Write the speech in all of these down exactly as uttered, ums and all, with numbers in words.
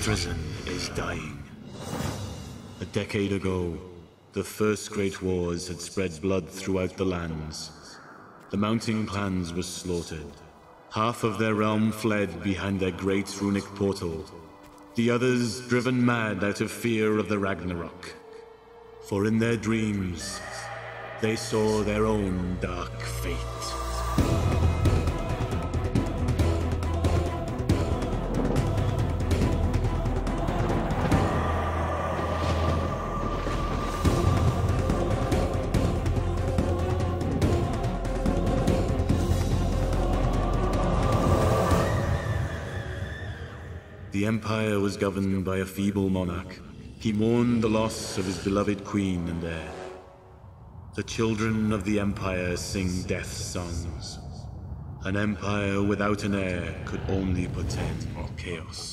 Bethresen is dying. A decade ago, the First Great Wars had spread blood throughout the lands. The mountain clans were slaughtered. Half of their realm fled behind their great runic portal. The others driven mad out of fear of the Ragnarok. For in their dreams, they saw their own dark fate. The Empire was governed by a feeble monarch. He mourned the loss of his beloved queen and heir. The children of the Empire sing death songs. An empire without an heir could only portend chaos.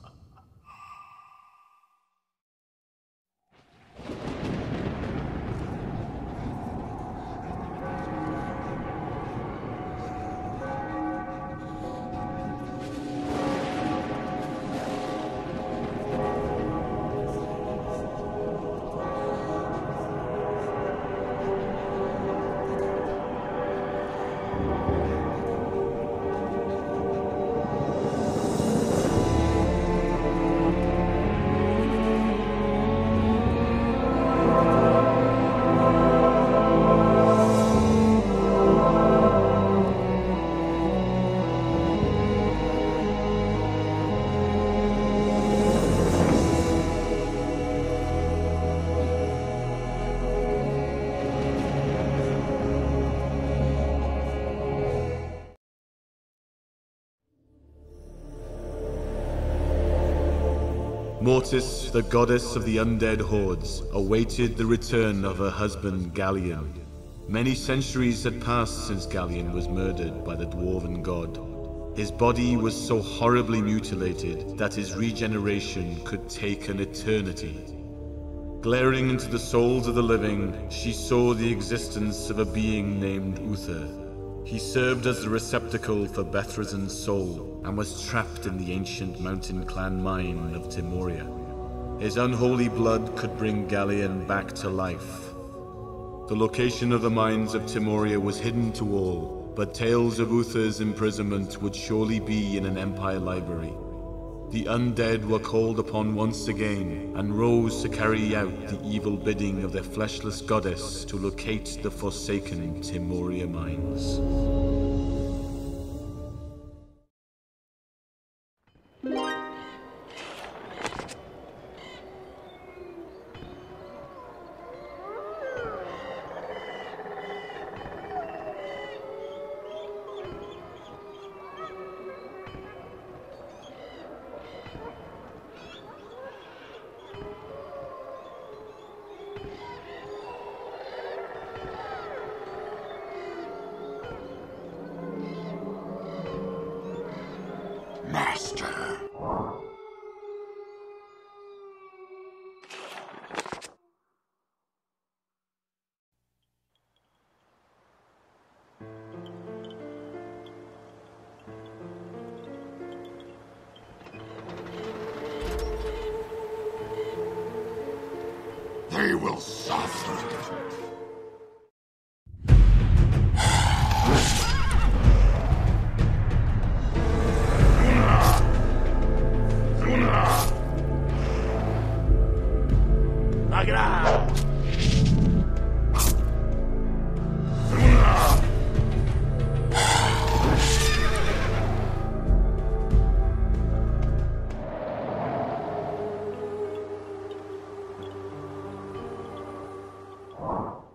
Mortis, the goddess of the undead hordes, awaited the return of her husband Galien. Many centuries had passed since Galien was murdered by the dwarven god. His body was so horribly mutilated that his regeneration could take an eternity. Glaring into the souls of the living, she saw the existence of a being named Uther. He served as the receptacle for Bethresen's soul, and was trapped in the ancient mountain clan mine of Timoria. His unholy blood could bring Galien back to life. The location of the mines of Timoria was hidden to all, but tales of Uther's imprisonment would surely be in an Empire library. The undead were called upon once again, and rose to carry out the evil bidding of their fleshless goddess to locate the forsaken Timoria mines. Master. They will suffer. You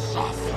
suffer.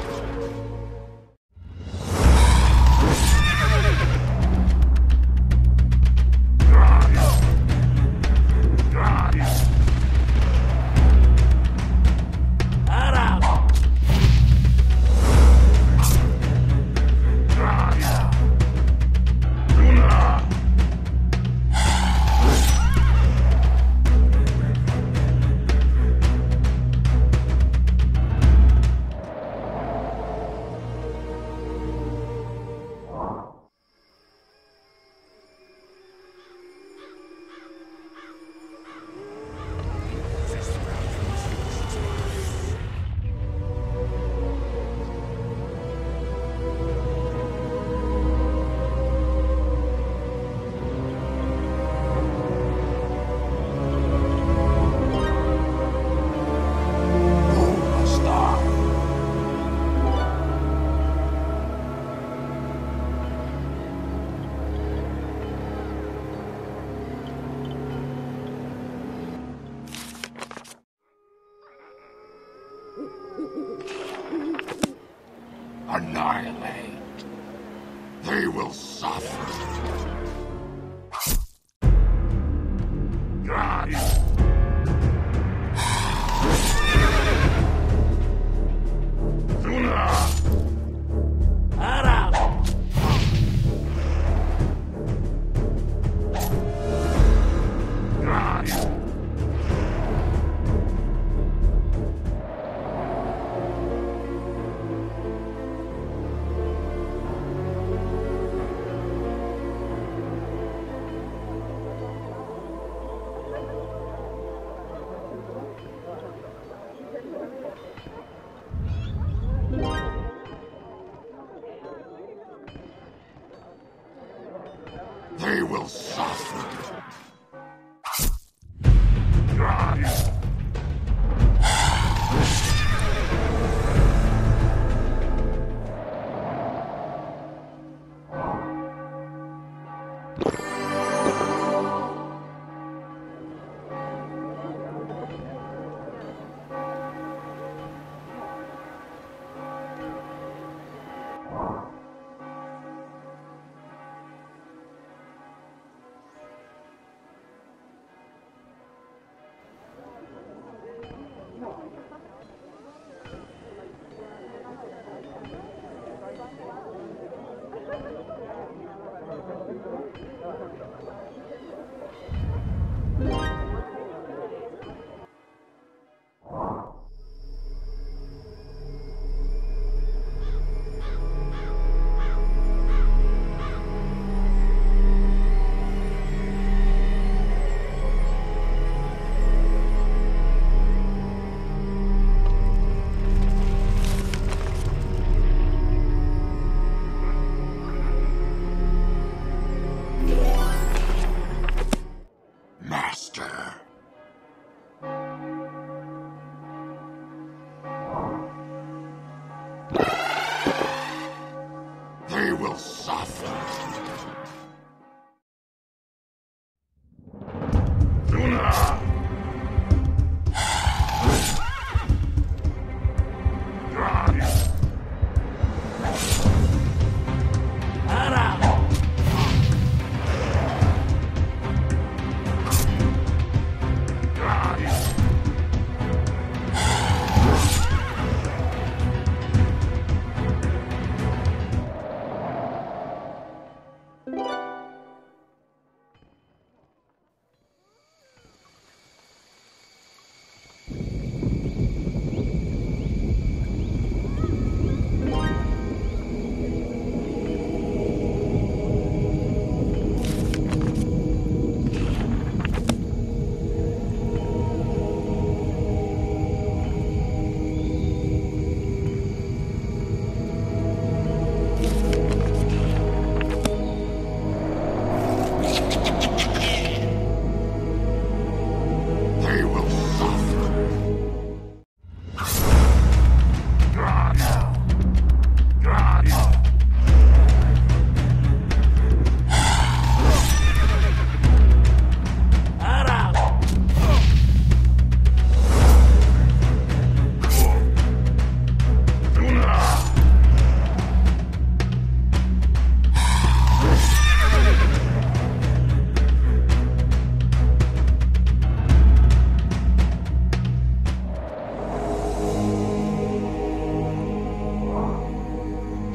Annihilate. They will suffer. They will suffer.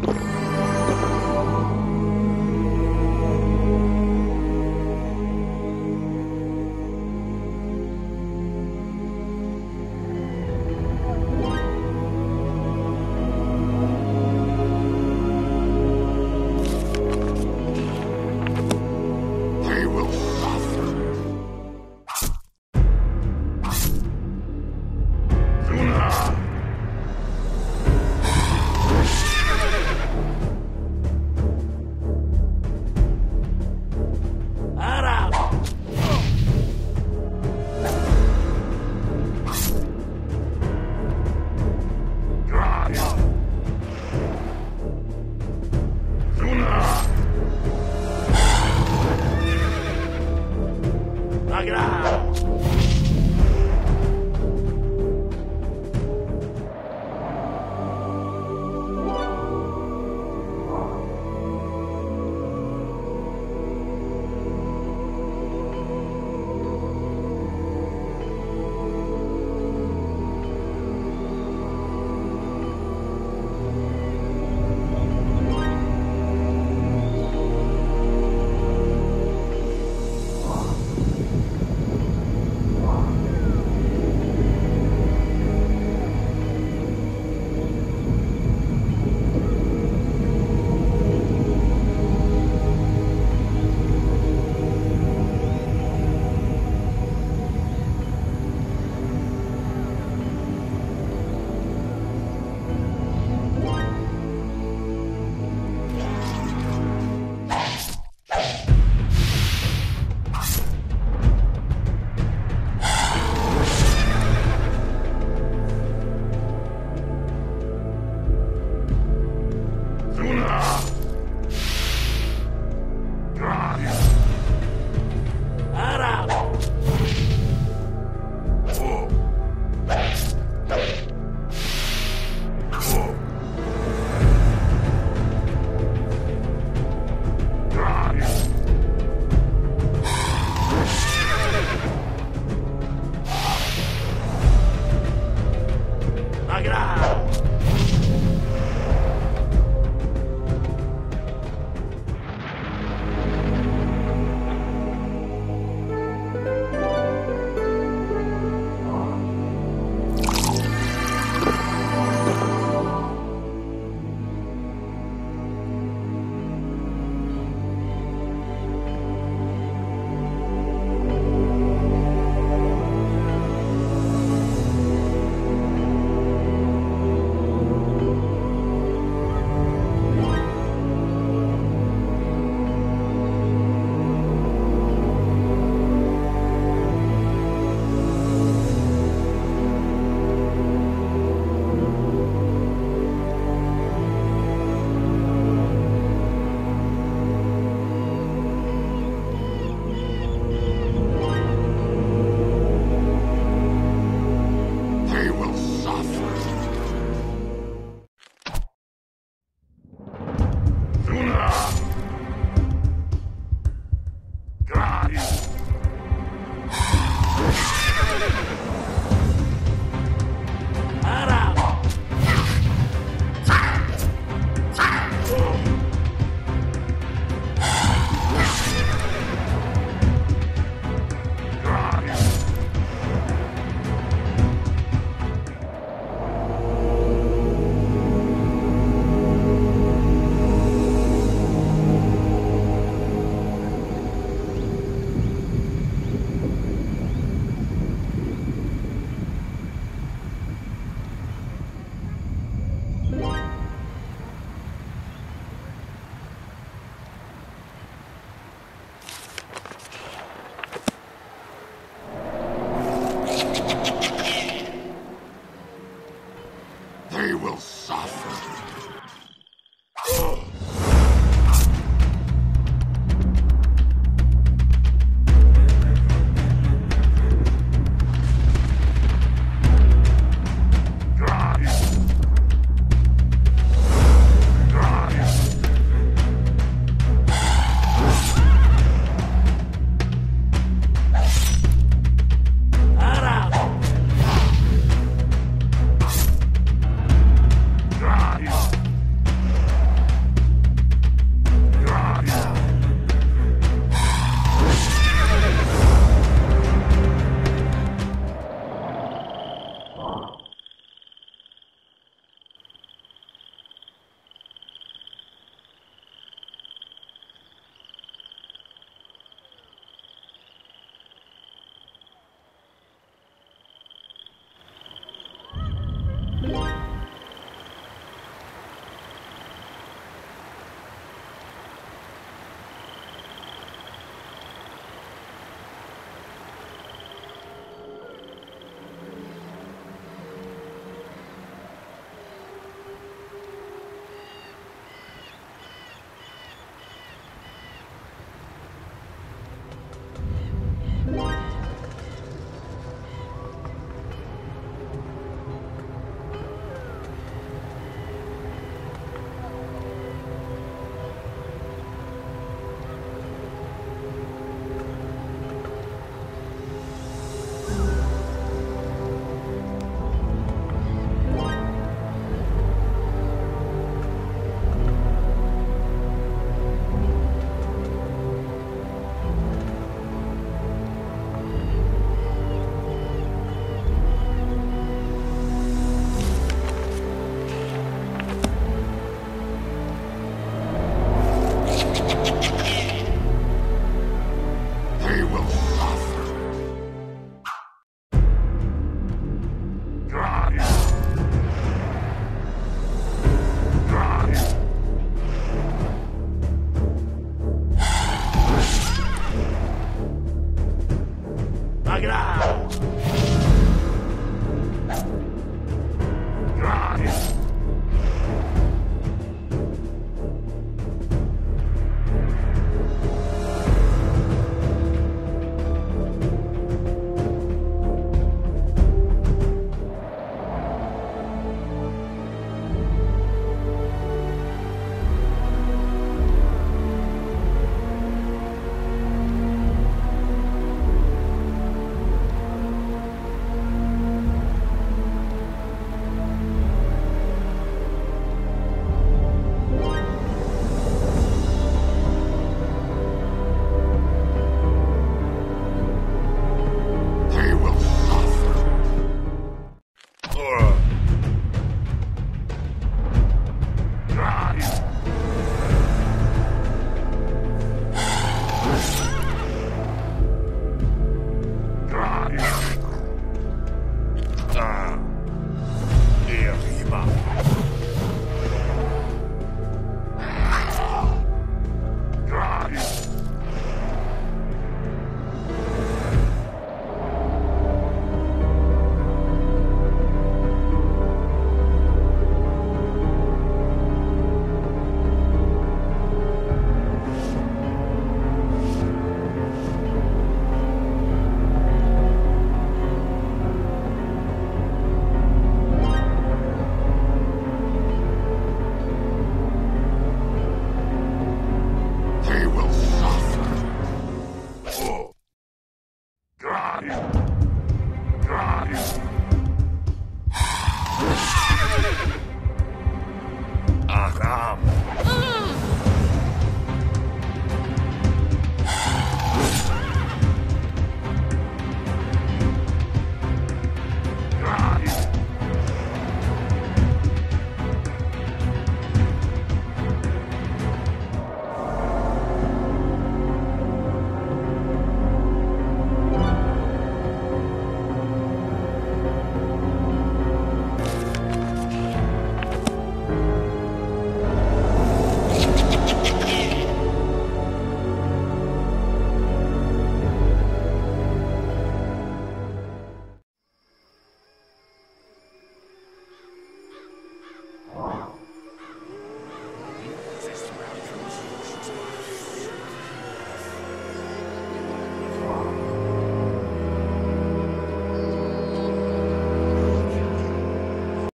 They will suffer.